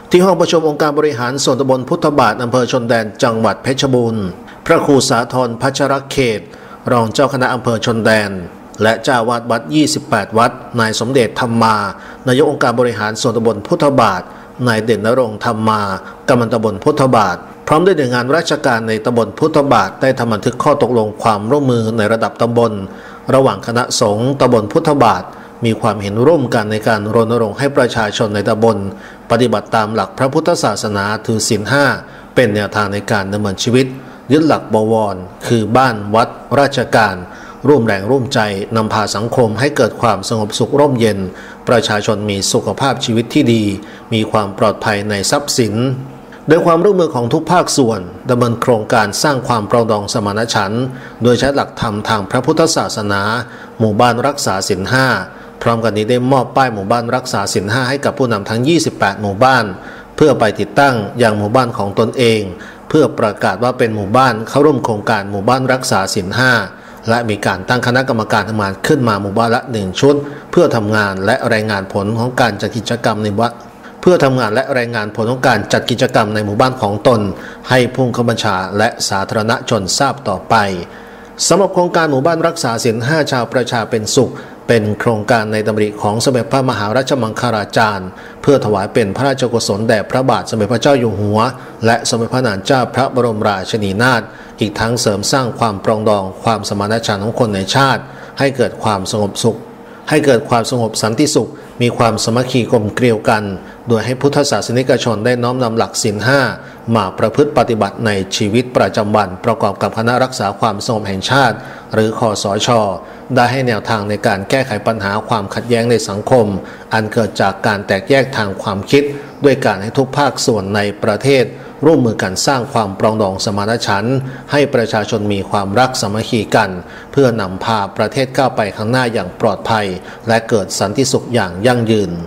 ที่ห้องประชุมองค์การบริหารส่วนตำบลพุทธบาทอำเภอชนแดนจังหวัดเพชรบูรณ์พระครูสาธรพัชรเขตรองเจ้าคณะอำเภอชนแดนและเจ้าวาดวัด28วัดนายสมเด็จธรรมานายกองค์การบริหารส่วนตำบลพุทธบาทนายเด่นณรงค์ธรรมากำนันตำบลพุทธบาทพร้อมด้วยหน่วยงานราชการในตำบลพุทธบาทได้ทำบันทึกข้อตกลงความร่วมมือในระดับตำบลระหว่างคณะสงฆ์ตำบลพุทธบาทมีความเห็นร่วมกันในการรณรงค์ให้ประชาชนในตำบลปฏิบัติตามหลักพระพุทธศาสนาถือศีล 5เป็นแนวทางในการดำเนินชีวิตยึดหลักบวรคือบ้านวัดราชการร่วมแรงร่วมใจนำพาสังคมให้เกิดความสงบสุขร่มเย็นประชาชนมีสุขภาพชีวิตที่ดีมีความปลอดภัยในทรัพย์สินโดยความร่วมมือของทุกภาคส่วนดำเนินโครงการสร้างความปรองดองสมานฉันท์โดยใช้หลักธรรมทางพระพุทธศาสนาหมู่บ้านรักษาศีล 5พร้อมกันนี้ได้มอบป้ายหมู่บ้านรักษาศีล 5ให้กับผู้นำทั้ง28หมู่บ้านเพื่อไปติดตั้งยังหมู่บ้านของตนเองเพื่อประกาศว่าเป็นหมู่บ้านเข้าร่วมโครงการหมู่บ้านรักษาศีล 5และมีการตั้งคณะกรรมการทำงานขึ้นมาหมู่บ้านละ1ชุดเพื่อทำงานและรายงานผลของการจัดกิจกรรมในวัดเพื่อทำงานและรายงานผลของการจัดกิจกรรมในหมู่บ้านของตนให้ผู้บังคับบัญชาและสาธารณชนทราบต่อไปสำหรับโครงการหมู่บ้านรักษาศีล 5ชาวประชาเป็นสุขเป็นโครงการในดำริของสมเด็จพระมหาราชมังคลาจารย์เพื่อถวายเป็นพระราชกุศลแด่พระบาทสมเด็จพระเจ้าอยู่หัวและสมเด็จพระนางเจ้าพระบรมราชินีนาถอีกทั้งเสริมสร้างความปรองดองความสมานฉันท์ของคนในชาติให้เกิดความสงบสุขให้เกิดความสงบสันติสุขมีความสามัคคีกลมเกลียวกันโดยให้พุทธศาสนิกชนได้น้อมนำหลักศีล 5มาประพฤติปฏิบัติในชีวิตประจำวันประกอบกับคณะรักษาความสงบแห่งชาติหรือคสช.ได้ให้แนวทางในการแก้ไขปัญหาความขัดแย้งในสังคมอันเกิดจากการแตกแยกทางความคิดด้วยการให้ทุกภาคส่วนในประเทศร่วมมือกันสร้างความปรองดองสมานฉันท์ให้ประชาชนมีความรักสามัคคีกันเพื่อนำพาประเทศก้าวไปข้างหน้าอย่างปลอดภัยและเกิดสันติสุขอย่างยั่งยืน